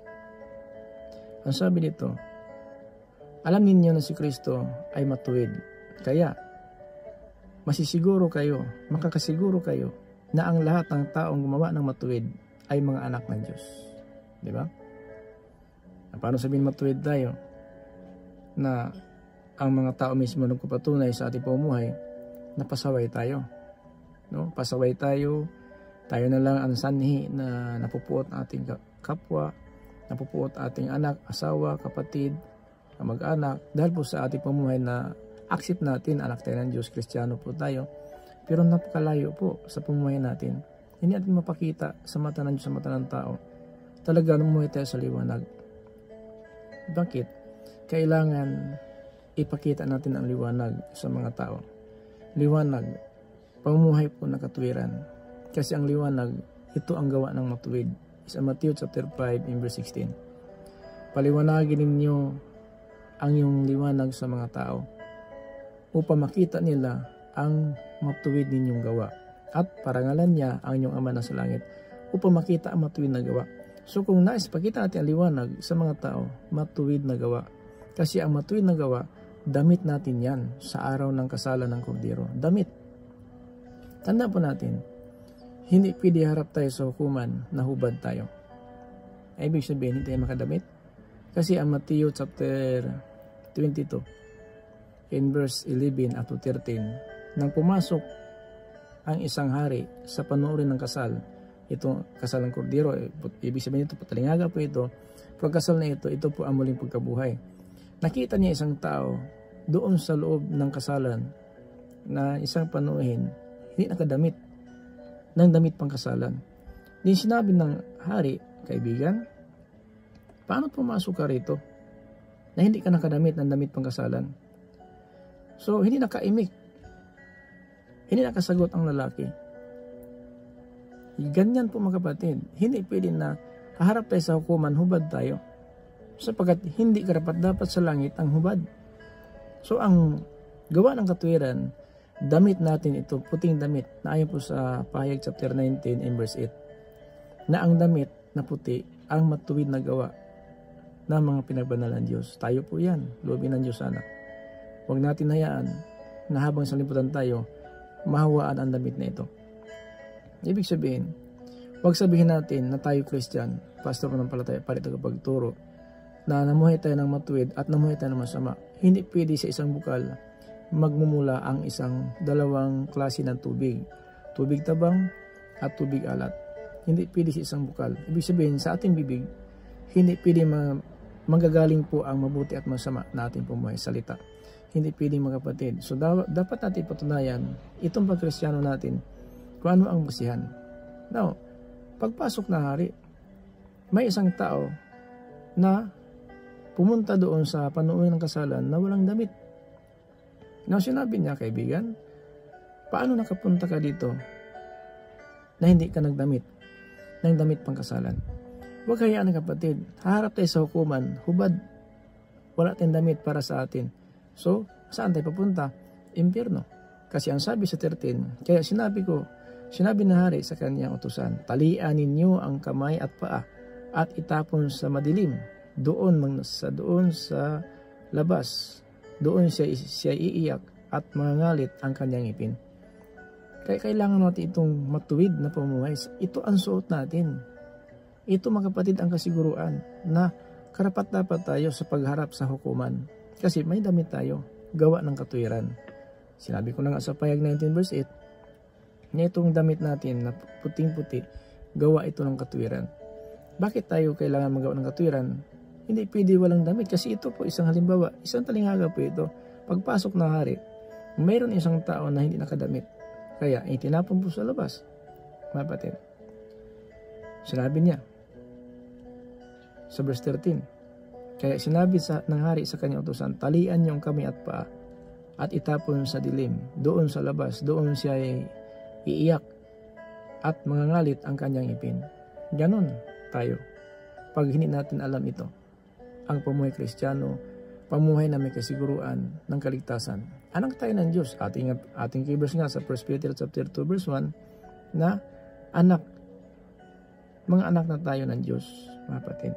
Speaker 2: ang sabi dito, alam ninyo na si Kristo ay matuwid. Kaya, masisiguro kayo, makakasiguro kayo na ang lahat ng taong gumawa ng matuwid ay mga anak ng Diyos. Di ba? Paano sabihin matuwid tayo? Na ang mga tao mismo nagpapatunay sa ating pamumuhay na pasaway tayo. No? Pasaway tayo, tayo na lang ang sanhi na napupuot ating kapwa, napupuot ating anak, asawa, kapatid, mag-anak, dahil po sa ating pamumuhay na accept natin, anak tayo ng Diyos, Kristiyano po tayo, pero napakalayo po sa pamumuhay natin. Hindi natin mapakita sa mata ng Diyos, sa mata ng tao. Talaga namumuhay tayo sa liwanag. Bakit? Kailangan ipakita natin ang liwanag sa mga tao. Liwanag, pamumuhay po na katuwiran. Kasi ang liwanag, ito ang gawa ng matuwid. Sa Matthew chapter five, in verse sixteen. Paliwanagin ninyo ang iyong liwanag sa mga tao upang makita nila ang matuwid ninyong gawa at parangalan niya ang inyong Ama na sa langit upang makita ang matuwid na gawa. So kung nais pakita natin ang liwanag sa mga tao, matuwid na gawa. Kasi ang matuwid na gawa, damit natin yan sa araw ng kasalan ng Kordero. Damit. Tanda po natin, hindi pwede harap tayo sa hukuman na hubad tayo. Ibig sabihin, hindi tayo makadamit. Kasi ang Matthew chapter twenty-two, in verse eleven at thirteen, nang pumasok ang isang hari sa panuorin ng kasal, ito kasal ng Kordero, ibig sabihin ito, patalingaga po ito, pagkasal na ito, ito po ang muling pagkabuhay. Nakita niya isang tao doon sa loob ng kasalan na isang panuhin, hindi nakadamit ng damit pang kasalan. Din sinabi ng hari, kaibigan, paano pumasok ka rito na hindi ka nakadamit ng damit pang kasalan? So, hindi nakaimik. Hindi nakasagot ang lalaki. Ganyan po, mga kapatid. Hindi pwede na haharap tayo sa hukuman, hubad tayo. Sapagkat hindi karapat dapat sa langit ang hubad. So, ang gawa ng katuwiran, damit natin ito, puting damit, na ayon po sa Pahayag chapter nineteen and verse eight, na ang damit na puti, ang matuwid na gawa ng mga pinagbanalan Diyos. Tayo po yan, loobin ng Diyos sana. Huwag natin hayaan na habang sa liputan tayo, mahawaan ang damit na ito. Ibig sabihin, huwag sabihin natin na tayo Christian, pastor ng palataya, palit ang pagturo, na namuhay tayo ng matuwid at namuhay tayo ng masama. Hindi pwede sa isang bukal magmumula ang isang dalawang klase ng tubig. Tubig tabang at tubig alat. Hindi pwede sa isang bukal. Ibig sabihin, sa ating bibig, hindi pwede ma manggagaling po ang mabuti at masama na ating pumuhay salita. Hindi pwede, mga kapatid. So da dapat natin patunayan itong pagkristyano natin kung ano ang basihan. Now, pagpasok na hari, may isang tao na pumunta doon sa panuorin ng kasalan na walang damit. Now, sinabi niya, kaibigan, paano nakapunta ka dito na hindi ka nagdamit ng damit pang kasalan? Huwag hayaan, ng kapatid, haharap tayo sa hukuman, hubad, wala tayong damit para sa atin. So, saan tayo papunta? Impyerno. Kasi ang sabi sa thirteen, kaya sinabi ko, sinabi na hari sa kanyang utusan, talian ninyo ang kamay at paa at itapon sa madilim doon mang sa doon sa labas, doon siya siya iiyak at mangangalit ang kanyang ngipin. Kaya kailangan natin itong matuwid na pamumuhay. Ito ang suot natin. Ito mga kapatid ang kasiguruan na karapat-dapat tayo sa pagharap sa hukuman. Kasi may damit tayo, gawa ng katuwiran. Sinabi ko na nga sa Pahayag nineteen verse eight, na itong damit natin na puting-puti, gawa ito ng katuwiran. Bakit tayo kailangan magawa ng katuwiran? Hindi pwede walang damit kasi ito po isang halimbawa, isang talinghaga po ito. Pagpasok ng hari, mayroon isang tao na hindi nakadamit. Kaya itinapon po sa labas. Mga kapatid. Sinabi niya sa verse thirteen, kaya sinabi sa, ng hari sa kanyang utusan, talian niyo ang kamay at paa at itapon sa dilim. Doon sa labas, doon siya ay iiyak at mangangalit ang kanyang ngipin. Ganon tayo. Pag hindi natin alam ito, ang pamuhay Kristiyano, pamuhay na may kasiguruan ng kaligtasan. Anak tayo ng Diyos. Ating, ating kibers nga sa First Peter chapter two verse one na anak, mga anak na tayo ng Diyos, mga kapatid.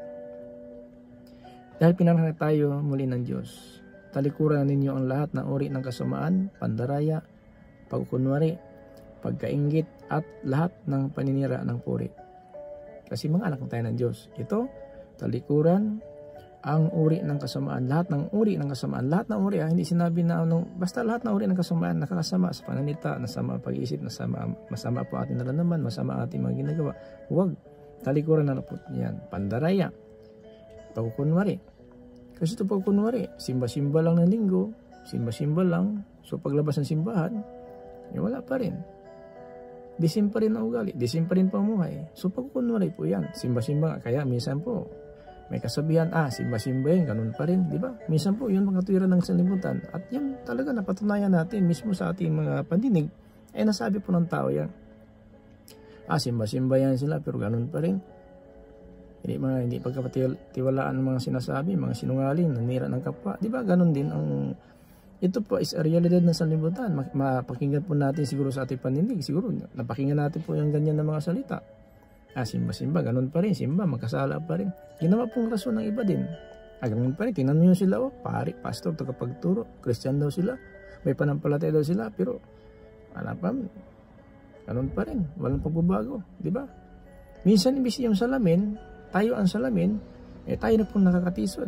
Speaker 2: Dahil pinanganak tayo muli ng Diyos, talikuran ninyo ang lahat ng uri ng kasamaan, pandaraya, pagkunwari, pagkainggit, at lahat ng paninira ng puri. Kasi mga anak na tayo ng Diyos. Ito, talikuran, ang uri ng kasamaan, lahat ng uri ng kasamaan, lahat ng uri, ah, hindi sinabi na ano, basta lahat ng uri ng kasamaan, nakakasama sa pananita, nasama pag-iisip, nasama, masama po ating nalalaman, masama ating mga ginagawa. Huwag, talikuran na po yan, pandaraya, pagkunwari. Kasi ito pagkunwari, simba-simba lang ng linggo, simba-simba lang, so paglabas ng simbahan, eh, wala pa rin. Disim pa rin ang ugali, disim pa rin pamuhay. So pagkunwari po yan, simba-simba nga, kaya minsan po, may kasabihan, ah, simba-simba yun, ganun pa rin, di ba? Minsan po, yun mga tuwiran ng sanlibutan. At yun talaga napatunayan natin mismo sa ating mga pandinig, eh nasabi po ng tao yan. Ah, simba-simba yan sila, pero ganun pa rin. Hindi mga hindi pagkapatiwalaan ng mga sinasabi, mga sinungaling, nanira ng kapwa. Di ba? Ganun din ang, ito po is a realidad ng sanlibutan. Mapakinggan po natin siguro sa ating pandinig. Siguro, napakinggan natin po yung ganyan na mga salita. Ah, simba-simba, ganun pa rin, simba, magkasala pa rin. Ginawa pong rason ng iba din. Ah, ganun pa rin, tingnan mo sila, oh, pari, pastor, tagapagturo, Christian daw sila, may panampalataya daw sila, pero, wala pa, ganun pa rin, walang pagbabago, di ba? Minsan, imbis yung salamin, tayo ang salamin, eh tayo na pong nakakatisod.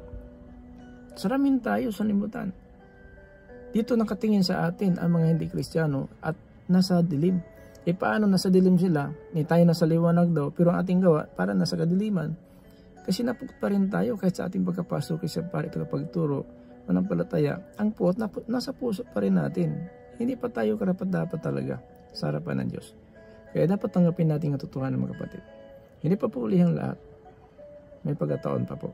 Speaker 2: Salamin tayo sa limutan. Dito nakatingin sa atin ang mga hindi Kristiyano at nasa dilim. E paano nasa dilim sila? E tayo nasa liwanag daw, pero ang ating gawa para nasa kadiliman. Kasi napukot pa rin tayo kahit sa ating pagkapasok kasi pare tagapagturo, manampalataya, ang puot na, nasa puso pa rin natin. Hindi pa tayo karapat-dapat talaga sa harapan ng Diyos. Kaya dapat tanggapin natin ang totohanan, mga kapatid. Hindi pa po uli ang lahat. May pagkataon pa po.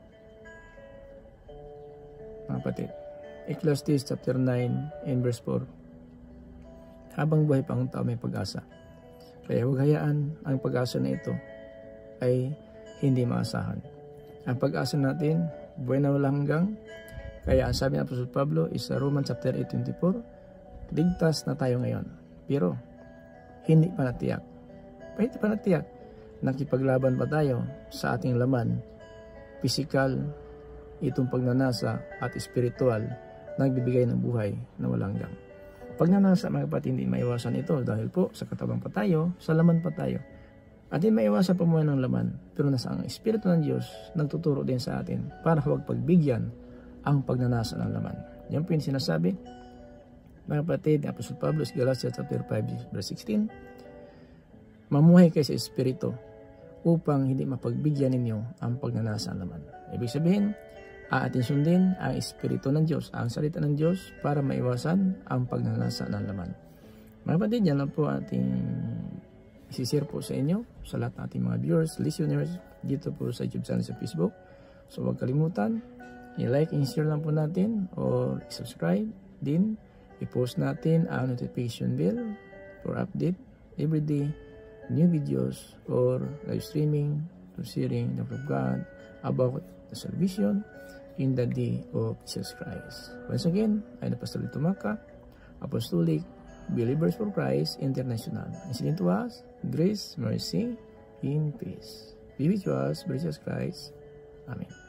Speaker 2: Mga kapatid, Ecclesiastes chapter nine and verse four. Habang buhay pa ang tao may pag-asa. Kaya huwag hayaan ang pag-asa na ito ay hindi maasahan. Ang pag-asa natin, buhay na walang hanggang. Kaya ang sabi ng Apostol Pablo is sa Romans chapter eight twenty-four, ligtas na tayo ngayon. Pero, hindi pa natiyak. Hindi pa natiyak. Nakipaglaban pa tayo sa ating laman, pisikal, itong pagnanasa at espiritual, nagbibigay ng buhay na walang hanggang. Pag nanasa, mga kapatid, hindi maiwasan ito dahil po sa katawan pa tayo, sa laman pa tayo. At hindi maiwasan pamuhay ng laman, pero nasa ang Espiritu ng Diyos nagtuturo din sa atin para huwag pagbigyan ang pagnanasa ng laman. Yan po yung sinasabi, mga kapatid, ni Apostol Pablo sa Galatians chapter five verse sixteen, mamuhay kayo sa Espiritu upang hindi mapagbigyan ninyo ang pagnanasa ng laman. Ibig sabihin, ating sundin ang Espiritu ng Diyos, ang salita ng Diyos para maiwasan ang pagnanasa ng laman. Mga kapatid, yan lang po ating isishare po sa inyo, sa lahat ng ating mga viewers, listeners, dito po sa YouTube channel sa Facebook. So huwag kalimutan, i-like and share lang po natin or subscribe din. I-post natin ang notification bell for update everyday new videos or live streaming or sharing the word of God about the salvation in the day of Jesus Christ. Once again, I'm the Pastor Lito Maca, Apostolic Believers for Christ International. And sending to us grace, mercy, and peace. Be with us, Jesus Christ. Amen.